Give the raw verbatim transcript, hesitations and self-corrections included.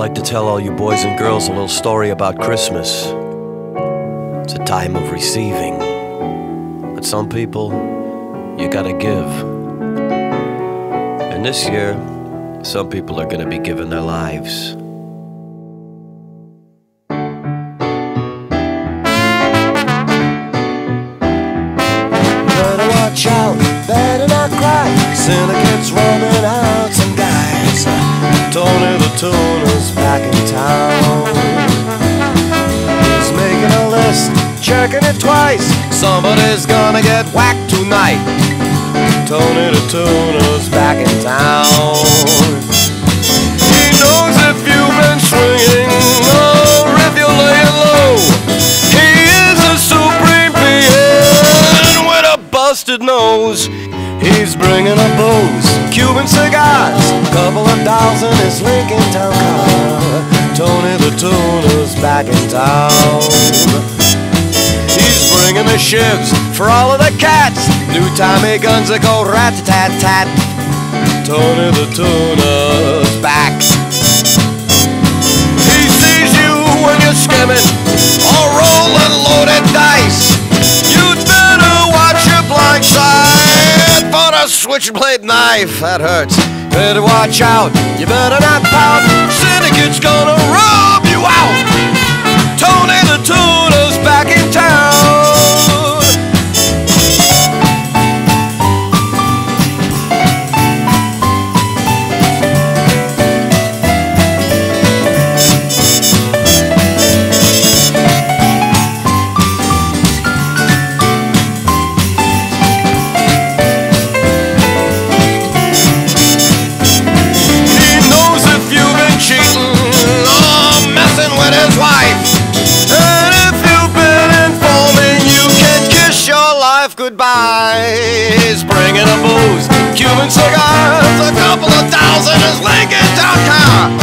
like to tell all you boys and girls a little story about Christmas. It's a time of receiving, but some people, you gotta give. And this year, some people are gonna be giving their lives. Better watch out, better not cry. Syndicate's running out some guys. Tony the Tuner's back in town. He's making a list, checking it twice. Somebody's gonna get whacked tonight. Tony the Tuner's back in town. He knows if you've been swinging or if you're laying low. He is a supreme being with a busted nose. He's bringing a booze, Cuban cigars, couple of dolls in his Lincoln Town car. Tony the Tuner's back in town. He's bringing the shivs for all of the cats, new Tommy guns that go rat-a-tat-tat. Tony the Tuner's back. He sees you when you're skimming or rolling loaded dice. You'd better watch your blind side for a switchblade knife that hurts. Better watch out, you better not pout. Syndicate's gonna rub you out. Tony the Tuner's back in town. Goodbye. He's bringing a booze, Cuban cigars, a couple of thousand, his Lincoln Town car.